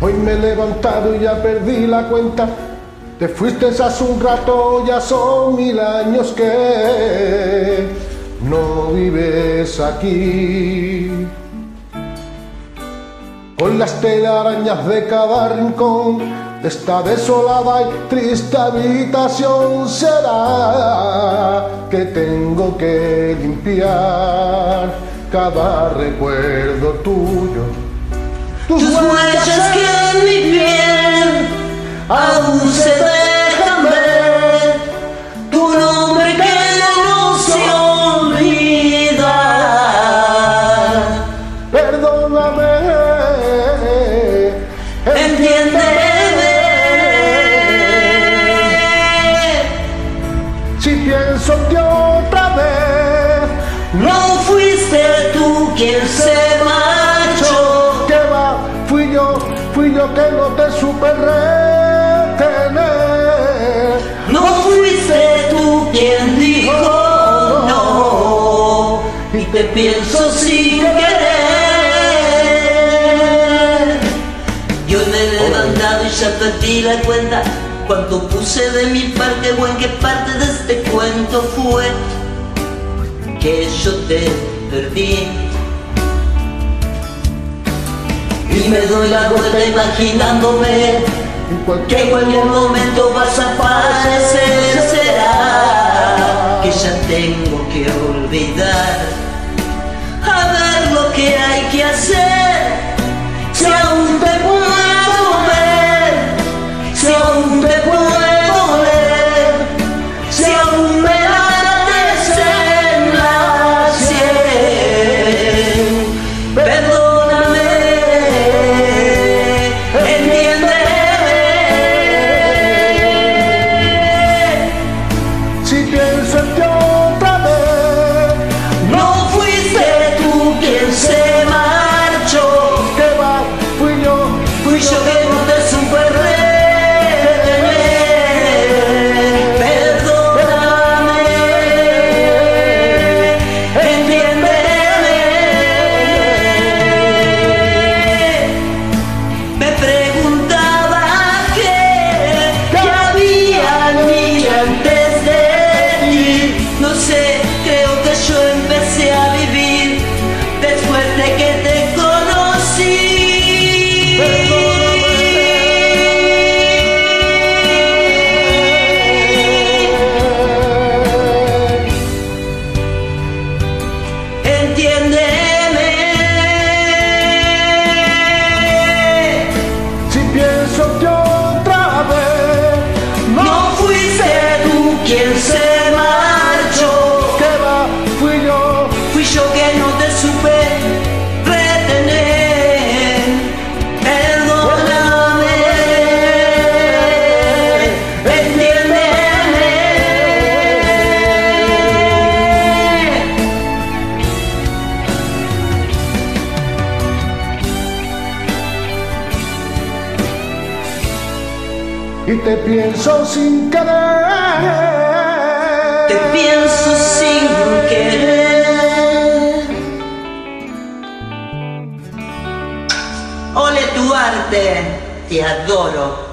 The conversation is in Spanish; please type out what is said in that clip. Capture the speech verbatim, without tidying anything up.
Hoy me he levantado y ya perdí la cuenta. Te fuiste hace un rato, ya son mil años que no vives aquí. Con las telarañas de cada rincón de esta desolada y triste habitación, será que tengo que limpiar cada recuerdo tuyo. Tus huellas que en mi piel aún se dejan ver, tu nombre que no se olvida. Perdóname, entiéndeme, si pienso que otra vez no fuiste tú quien se marchó. que va, fui yo, fui yo que no te supe retener. No fuiste tú quien dijo no, y te pienso sin querer. Yo me he levantado y ya perdí la cuenta cuánto puse de mi parte o en qué parte de este cuento fue que yo te perdí. Y me doy la vuelta imaginándome que en cualquier momento vas a aparecer. Será que ya tengo que olvidar, a ver lo que hay que hacer. Si aún te puedo ver, si aún te puedo leer, si aún me lates en la sien. Perdóname, entiéndeme, si pienso en ti otra vez. no fuiste tú quien se marchó, Que va, fui yo, fui yo que no te supe retener. Perdóname, entiéndeme. Me preguntaba qué, qué había en mí antes de ti. No sé, creo que yo empecé a vivir después de que te conocí. Entiéndeme, Si pienso en ti otra vez. no fuiste tú quien se marchó, Que va, fui yo, fui yo que no te supe retener. Perdóname, entiéndeme. y te pienso sin querer. Te pienso sin querer. Ole tu arte, te adoro.